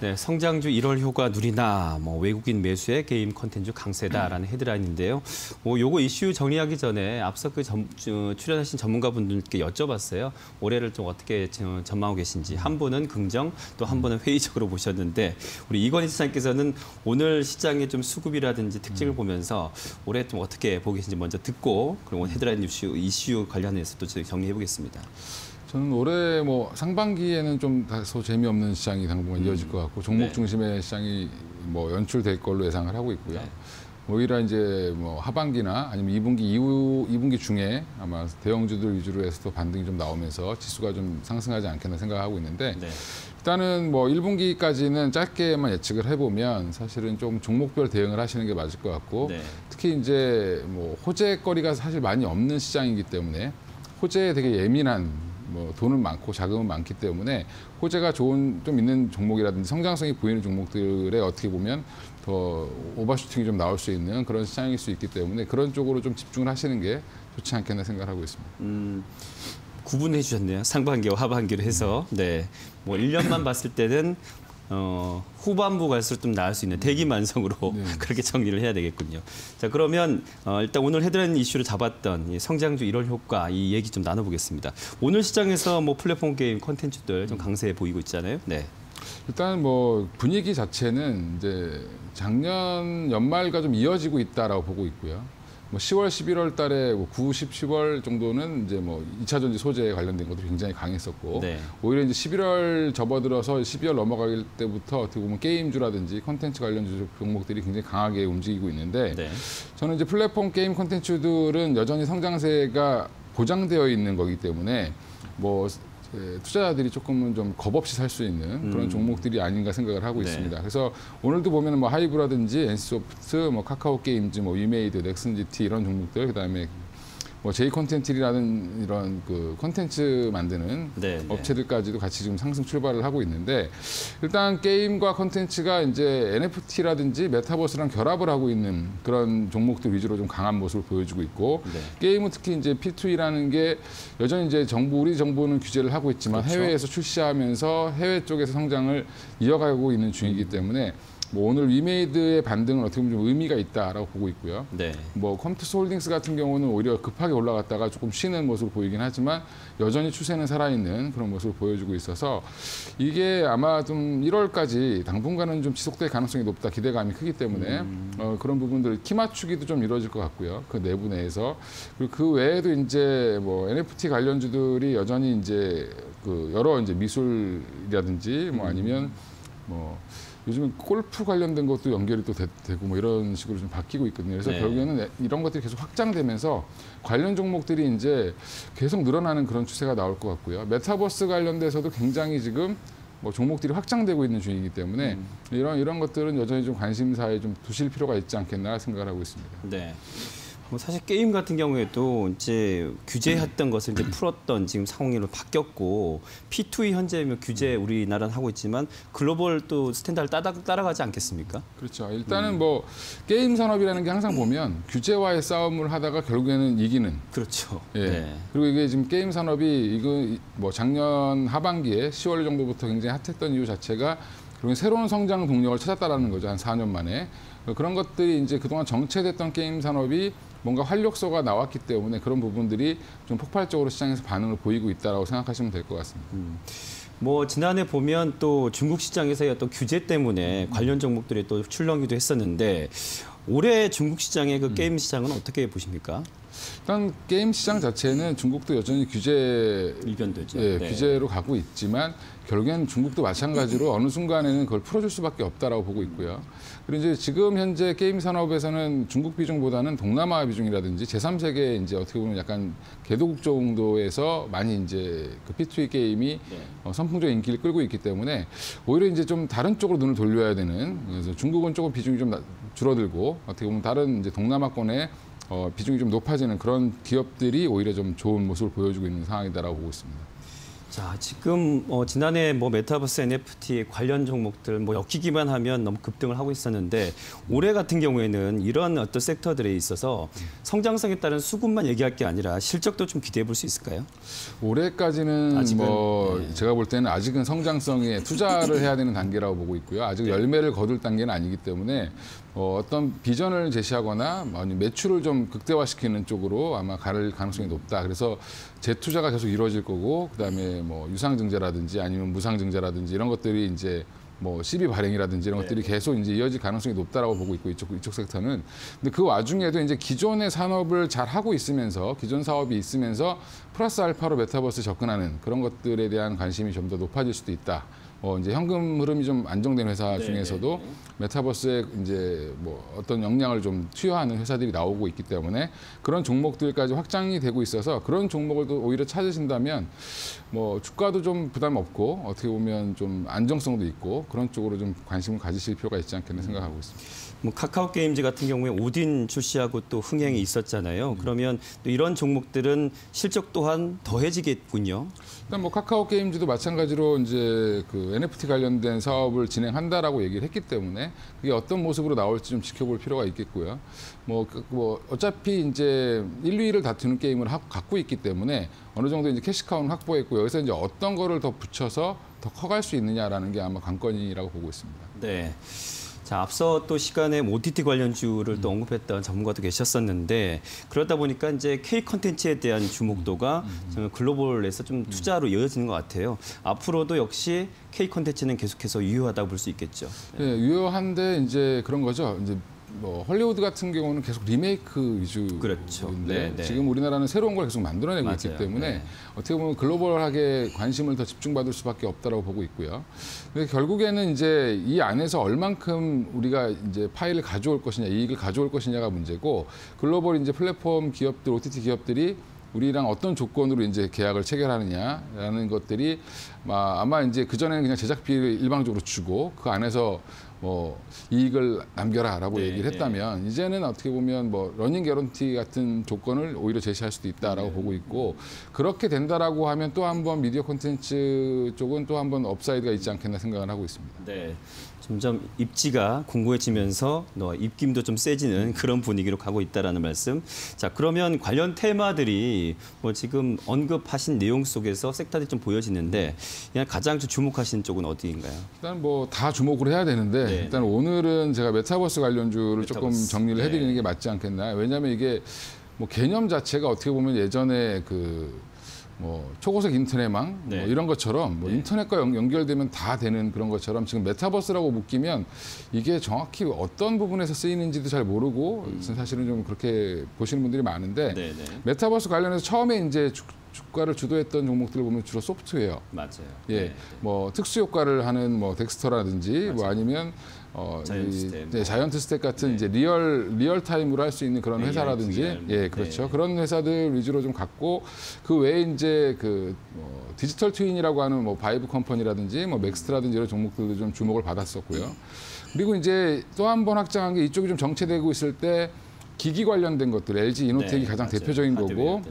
네, 성장주 1월 효과 누리나 외국인 매수의 게임 콘텐츠 강세다라는 헤드라인인데요. 요거 이슈 정리하기 전에 앞서 출연하신 전문가분들께 여쭤봤어요. 올해를 좀 어떻게 전망하고 계신지. 한 분은 긍정, 또 한 분은 회의적으로 보셨는데 우리 이건희 시장께서는 오늘 시장의 좀 수급이라든지 특징을 보면서 올해 좀 어떻게 보고 계신지 먼저 듣고 그리고 헤드라인 이슈 관련해서 또 정리해 보겠습니다. 저는 올해 상반기에는 좀 다소 재미없는 시장이 당분간 이어질 것 같고 종목 중심의 시장이 연출될 걸로 예상을 하고 있고요. 네. 오히려 이제 하반기나 아니면 2분기 중에 아마 대형주들 위주로 해서 또 반등이 좀 나오면서 지수가 좀 상승하지 않겠나 생각하고 있는데 일단은 1분기까지는 짧게만 예측을 해보면 사실은 좀 종목별 대응을 하시는 게 맞을 것 같고 특히 이제 호재거리가 사실 많이 없는 시장이기 때문에 호재에 되게 예민한 돈은 많고 자금은 많기 때문에 호재가 좀 있는 종목이라든지 성장성이 보이는 종목들에 어떻게 보면 더 오버슈팅이 좀 나올 수 있는 그런 시장일 수 있기 때문에 그런 쪽으로 좀 집중을 하시는 게 좋지 않겠나 생각하고 있습니다. 구분해 주셨네요. 상반기와 하반기로 해서. 네. 1년만 봤을 때는 후반부 갈수록 좀 나을 수 있는 대기만성으로 그렇게 정리를 해야 되겠군요. 자, 그러면 일단 오늘 헤드라인 이슈를 잡았던 이 성장주 1월 효과 이 얘기 좀 나눠보겠습니다. 오늘 시장에서 플랫폼 게임 콘텐츠들 좀 강세 보이고 있잖아요. 네. 일단 분위기 자체는 이제 작년 연말과 좀 이어지고 있다라고 보고 있고요. 10월, 11월 달에 9, 10, 10월 정도는 이제 2차 전지 소재에 관련된 것도 굉장히 강했었고 오히려 이제 11월 접어들어서 12월 넘어갈 때부터 어떻게 보면 게임주라든지 콘텐츠 관련 종목들이 굉장히 강하게 움직이고 있는데 저는 이제 플랫폼 게임 콘텐츠들은 여전히 성장세가 보장되어 있는 거기 때문에 투자자들이 조금은 좀 겁없이 살 수 있는 그런 종목들이 아닌가 생각을 하고 있습니다. 그래서 오늘도 보면 하이브라든지 NC소프트, 카카오 게임즈, 위메이드, 넥슨GT 이런 종목들, 그다음에 J콘텐츠라는 이런 콘텐츠 만드는 업체들까지도 같이 지금 상승 출발을 하고 있는데 일단 게임과 콘텐츠가 이제 NFT라든지 메타버스랑 결합을 하고 있는 그런 종목들 위주로 좀 강한 모습을 보여주고 있고 게임은 특히 이제 P2E라는 게 여전히 이제 우리 정부는 규제를 하고 있지만 해외에서 출시하면서 해외 쪽에서 성장을 이어가고 있는 중이기 때문에 오늘 위메이드의 반등은 어떻게 보면 좀 의미가 있다라고 보고 있고요. 컴투스 홀딩스 같은 경우는 오히려 급하게 올라갔다가 조금 쉬는 모습을 보이긴 하지만 여전히 추세는 살아있는 그런 모습을 보여주고 있어서 이게 아마 좀 1월까지 당분간은 좀 지속될 가능성이 높다 기대감이 크기 때문에 그런 부분들 키 맞추기도 좀 이루어질 것 같고요. 그 내부 내에서 그리고 그 외에도 이제 NFT 관련주들이 여전히 이제 여러 이제 미술이라든지 아니면 요즘은 골프 관련된 것도 연결이 또 되고 이런 식으로 좀 바뀌고 있거든요. 그래서 결국에는 이런 것들이 계속 확장되면서 관련 종목들이 이제 계속 늘어나는 그런 추세가 나올 것 같고요. 메타버스 관련돼서도 굉장히 지금 종목들이 확장되고 있는 중이기 때문에 이런 것들은 여전히 좀 관심사에 좀 두실 필요가 있지 않겠나 생각을 하고 있습니다. 네. 사실 게임 같은 경우에도 이제 규제했던 것을 이제 풀었던 지금 상황으로 바뀌었고 P2E 현재 규제 우리나라는 하고 있지만 글로벌 또 스탠다드 따라가지 않겠습니까? 그렇죠. 일단은 게임 산업이라는 게 항상 보면 규제와의 싸움을 하다가 결국에는 이기는. 그렇죠. 그리고 이게 지금 게임 산업이 작년 하반기에 10월 정도부터 굉장히 핫했던 이유 자체가 그리고 새로운 성장 동력을 찾았다라는 거죠. 한 4년 만에. 그런 것들이 이제 그동안 정체됐던 게임 산업이 뭔가 활력소가 나왔기 때문에 그런 부분들이 좀 폭발적으로 시장에서 반응을 보이고 있다고 생각하시면 될 것 같습니다. 지난해 보면 또 중국 시장에서의 어떤 규제 때문에 관련 종목들이 또 출렁이기도 했었는데 올해 중국 시장의 게임 시장은 어떻게 보십니까? 일단 게임 시장 자체는 중국도 여전히 일변도죠. 규제로 가고 있지만 결국엔 중국도 마찬가지로 어느 순간에는 그걸 풀어줄 수밖에 없다라고 보고 있고요. 그리고 이제 지금 현재 게임 산업에서는 중국 비중보다는 동남아 비중이라든지 제3세계 이제 어떻게 보면 약간 개도국 정도에서 많이 이제 P2E 게임이 선풍적인 인기를 끌고 있기 때문에 오히려 이제 좀 다른 쪽으로 눈을 돌려야 되는 그래서 중국은 조금 비중이 좀 줄어들고 어떻게 보면 다른 이제 동남아권의 비중이 좀 높아지는 그런 기업들이 오히려 좀 좋은 모습을 보여주고 있는 상황이다라고 보고 있습니다. 자, 지금 지난해 메타버스 NFT 관련 종목들 엮이기만 하면 너무 급등을 하고 있었는데 올해 같은 경우에는 이런 어떤 섹터들에 있어서 성장성에 따른 수급만 얘기할 게 아니라 실적도 좀 기대해 볼 수 있을까요? 올해까지는 아직은, 네. 제가 볼 때는 아직은 성장성에 투자를 해야 되는 단계라고 보고 있고요. 아직 열매를 거둘 단계는 아니기 때문에 어떤 비전을 제시하거나 매출을 좀 극대화시키는 쪽으로 아마 갈 가능성이 높다. 그래서 재투자가 계속 이루어질 거고, 그다음에 유상증자라든지 아니면 무상증자라든지 이런 것들이 이제 CB 발행이라든지 이런 것들이 계속 이제 이어질 가능성이 높다라고 보고 있고 이쪽 섹터는. 근데 그 와중에도 이제 기존의 산업을 잘 하고 있으면서 기존 사업이 있으면서 플러스 알파로 메타버스 접근하는 그런 것들에 대한 관심이 좀 더 높아질 수도 있다. 이제 현금 흐름이 좀 안정된 회사 중에서도 메타버스에 이제 어떤 역량을 좀 투여하는 회사들이 나오고 있기 때문에 그런 종목들까지 확장이 되고 있어서 그런 종목을 또 오히려 찾으신다면 주가도 좀 부담 없고 어떻게 보면 좀 안정성도 있고 그런 쪽으로 좀 관심을 가지실 필요가 있지 않겠나 생각하고 있습니다. 카카오 게임즈 같은 경우에 오딘 출시하고 또 흥행이 있었잖아요. 그러면 또 이런 종목들은 실적 또한 더해지겠군요. 일단 카카오 게임즈도 마찬가지로 이제 그 NFT 관련된 사업을 진행한다라고 얘기를 했기 때문에 그게 어떤 모습으로 나올지 좀 지켜볼 필요가 있겠고요. 어차피 이제 1, 2위를 다투는 게임을 갖고 있기 때문에 어느 정도 이제 캐시카우는 확보했고 여기서 이제 어떤 거를 더 붙여서 더 커갈 수 있느냐라는 게 아마 관건이라고 보고 있습니다. 네. 자, 앞서 또 시간에 OTT 관련주를 또 언급했던 전문가도 계셨었는데 그러다 보니까 이제 K 콘텐츠에 대한 주목도가 글로벌에서 좀 투자로 이어지는 것 같아요. 앞으로도 역시 K 콘텐츠는 계속해서 유효하다고 볼 수 있겠죠. 네, 유효한데 이제 그런 거죠. 이제 헐리우드 같은 경우는 계속 리메이크 위주인데 그렇죠. 지금 우리나라는 새로운 걸 계속 만들어내고 있기 때문에 어떻게 보면 글로벌하게 관심을 더 집중받을 수밖에 없다라고 보고 있고요. 근데 결국에는 이제 이 안에서 얼만큼 우리가 이제 파일을 가져올 것이냐, 이익을 가져올 것이냐가 문제고 글로벌 이제 플랫폼 기업들, OTT 기업들이 우리랑 어떤 조건으로 이제 계약을 체결하느냐라는 것들이 아마 이제 그전에는 그냥 제작비를 일방적으로 주고 그 안에서 이익을 남겨라라고 얘기를 했다면 이제는 어떻게 보면 러닝 개런티 같은 조건을 오히려 제시할 수도 있다라고 보고 있고 그렇게 된다라고 하면 또 한 번 미디어 콘텐츠 쪽은 또 한 번 업사이드가 있지 않겠나 생각을 하고 있습니다. 네. 점점 입지가 공고해지면서 입김도 좀 세지는 그런 분위기로 가고 있다라는 말씀. 자, 그러면 관련 테마들이 지금 언급하신 내용 속에서 섹터들이 좀 보여지는데 그냥 가장 주목하신 쪽은 어디인가요? 일단 다 주목을 해야 되는데 일단 오늘은 제가 메타버스 관련주를 조금 정리를 해드리는 게 맞지 않겠나. 왜냐하면 이게 개념 자체가 어떻게 보면 예전에 초고속 인터넷망 이런 것처럼 인터넷과 연결되면 다 되는 그런 것처럼 지금 메타버스라고 묶이면 이게 정확히 어떤 부분에서 쓰이는지도 잘 모르고 사실은 좀 그렇게 보시는 분들이 많은데 메타버스 관련해서 처음에 이제 주가를 주도했던 종목들을 보면 주로 소프트웨어, 맞아요. 특수 효과를 하는 덱스터라든지 아니면 자이언트 스텝 같은 이제 리얼 타임으로 할 수 있는 그런 회사라든지 그렇죠. 그런 회사들 위주로 좀 갖고 그 외에 이제 디지털 트윈이라고 하는 바이브 컴퍼니라든지 맥스트라든지 이런 종목들도 좀 주목을 받았었고요. 그리고 이제 또 한 번 확장한 게 이쪽이 좀 정체되고 있을 때 기기 관련된 것들, LG 이노텍이 가장 대표적인 거고,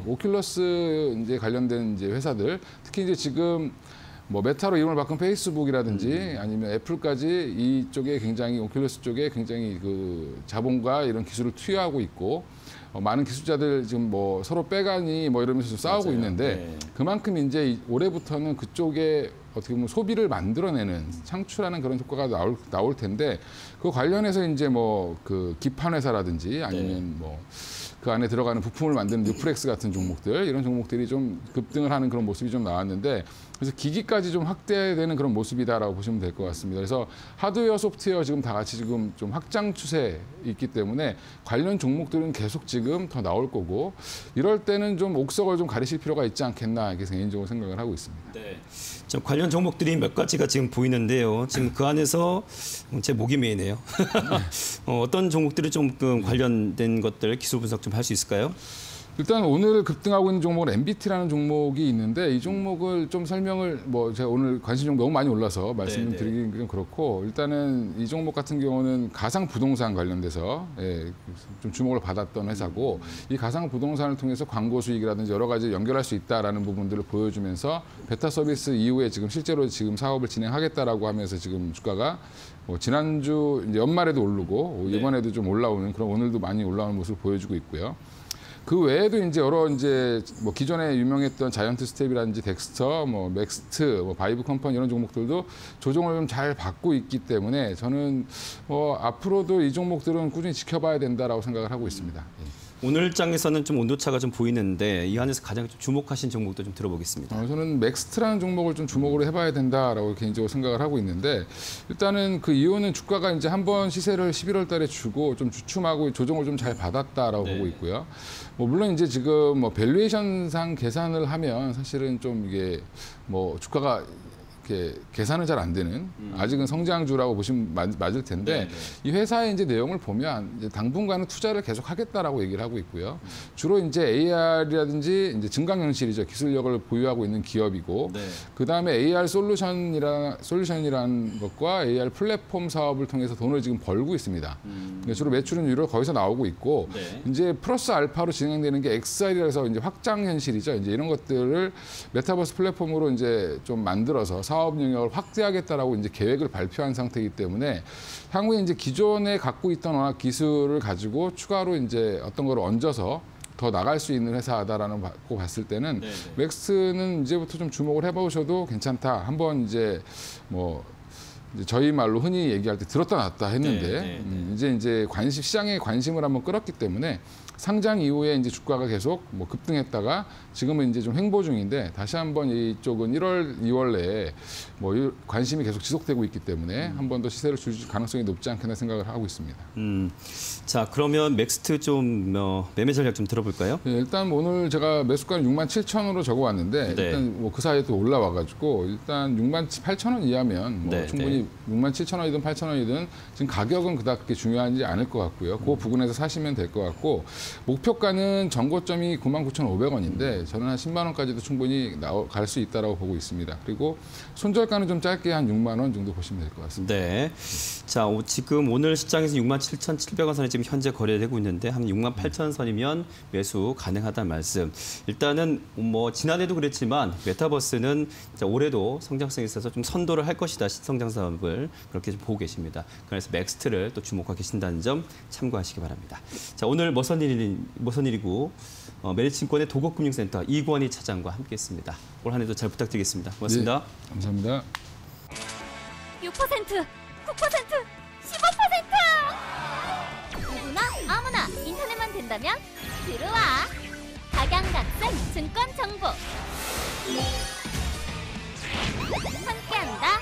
오큘러스 이제 관련된 이제 회사들, 특히 이제 지금 메타로 이름을 바꾼 페이스북이라든지 아니면 애플까지 이쪽에 굉장히 오큘러스 쪽에 굉장히 그 자본과 이런 기술을 투여하고 있고 많은 기술자들 지금 서로 빼가니 이러면서 좀 싸우고 있는데 그만큼 이제 올해부터는 그쪽에 어떻게 보면 소비를 만들어내는 창출하는 그런 효과가 나올 텐데 그 관련해서 이제 그 기판 회사라든지 아니면 그 안에 들어가는 부품을 만드는 뉴프렉스 같은 종목들 이런 종목들이 좀 급등을 하는 그런 모습이 좀 나왔는데 그래서 기기까지 좀 확대되는 그런 모습이다라고 보시면 될 것 같습니다. 그래서 하드웨어, 소프트웨어 지금 다 같이 지금 좀 확장 추세에 있기 때문에 관련 종목들은 계속 지금 더 나올 거고 이럴 때는 좀 옥석을 좀 가리실 필요가 있지 않겠나 이렇게 개인적으로 생각을 하고 있습니다. 네. 좀 관련 종목들이 몇 가지가 지금 보이는데요. 지금 그 안에서 제 목이 메이네요. 어떤 종목들이 좀 관련된 것들 기술 분석 좀 할 수 있을까요? 일단 오늘 급등하고 있는 종목은 MBT라는 종목이 있는데 이 종목을 좀 설명을 제가 오늘 관심 종목 너무 많이 올라서 말씀 좀 드리긴 좀 그렇고 일단은 이 종목 같은 경우는 가상 부동산 관련돼서 좀 주목을 받았던 회사고 이 가상 부동산을 통해서 광고 수익이라든지 여러 가지 연결할 수 있다라는 부분들을 보여주면서 베타 서비스 이후에 지금 실제로 지금 사업을 진행하겠다라고 하면서 지금 주가가 지난주 이제 연말에도 오르고 이번에도 좀 올라오는 그런 오늘도 많이 올라오는 모습을 보여주고 있고요. 그 외에도 이제 여러 기존에 유명했던 자이언트 스텝이라든지 덱스터, 맥스트, 바이브 컴퍼니 이런 종목들도 조정을 좀 잘 받고 있기 때문에 저는 앞으로도 이 종목들은 꾸준히 지켜봐야 된다라고 생각을 하고 있습니다. 오늘 장에서는 좀 온도차가 좀 보이는데 이 안에서 가장 좀 주목하신 종목도 좀 들어보겠습니다. 저는 맥스트라는 종목을 좀 주목으로 해봐야 된다라고 개인적으로 생각을 하고 있는데 일단은 그 이유는 주가가 이제 한번 시세를 11월 달에 주고 좀 주춤하고 조정을 좀 잘 받았다라고 보고 있고요. 물론 이제 지금 밸류에이션상 계산을 하면 사실은 좀 이게 주가가 이렇게 계산은 잘 안 되는 아직은 성장주라고 보시면 맞을 텐데 이 회사의 이제 내용을 보면 이제 당분간은 투자를 계속 하겠다라고 얘기를 하고 있고요. 주로 이제 AR이라든지 이제 증강 현실이죠. 기술력을 보유하고 있는 기업이고 그 다음에 AR 솔루션이라는 것과 AR 플랫폼 사업을 통해서 돈을 지금 벌고 있습니다. 그러니까 주로 매출은 유로 거기서 나오고 있고 이제 플러스 알파로 진행되는 게 XR이라서 해서 이제 확장 현실이죠. 이제 이런 것들을 메타버스 플랫폼으로 이제 좀 만들어서 사업 영역을 확대하겠다라고 이제 계획을 발표한 상태이기 때문에 향후에 이제 기존에 갖고 있던 워낙 기술을 가지고 추가로 이제 어떤 걸 얹어서 더 나갈 수 있는 회사다라는 거 봤을 때는 맥스는 이제부터 좀 주목을 해보셔도 괜찮다. 한번 이제 저희 말로 흔히 얘기할 때 들었다 놨다 했는데 이제 시장에 관심을 한번 끌었기 때문에 상장 이후에 이제 주가가 계속 급등했다가 지금은 이제 좀 횡보 중인데 다시 한번 이쪽은 1월, 2월 내에 관심이 계속 지속되고 있기 때문에 한 번 더 시세를 줄 가능성이 높지 않겠나 생각을 하고 있습니다. 자, 그러면 맥스트 좀 매매 전략 좀 들어볼까요? 네, 일단 오늘 제가 매수가는 67,000원으로 적어왔는데 일단 그 사이에 또 올라와가지고 일단 68,000원 이하면 충분히 67,000원이든 8,000원이든 지금 가격은 그닥 중요하지 않을 것 같고요. 그 부분에서 사시면 될 것 같고 목표가는 전고점이 99,500원인데 저는 한 10만 원까지도 충분히 갈 수 있다고 보고 있습니다. 그리고 손절가는 좀 짧게 한 6만 원 정도 보시면 될 것 같습니다. 네. 자, 지금 오늘 시장에서 67,700원 선이 지금 현재 거래되고 있는데 한 68,000원 선이면 매수 가능하다는 말씀. 일단은 지난해도 그랬지만 메타버스는 올해도 성장성이 있어서 좀 선도를 할 것이다. 신성장 사업을 그렇게 좀 보고 계십니다. 그래서 맥스트를 또 주목하고 계신다는 점 참고하시기 바랍니다. 자, 오늘 머선 일이고 메리츠증권의 도곡금융센터 이권희 차장과 함께했습니다. 올 한 해도 잘 부탁드리겠습니다. 고맙습니다. 네, 감사합니다. 6%, 9%, 15%! 누구나 아무나 인터넷만 된다면 들어와! 각양각색 증권 정보 함께한다.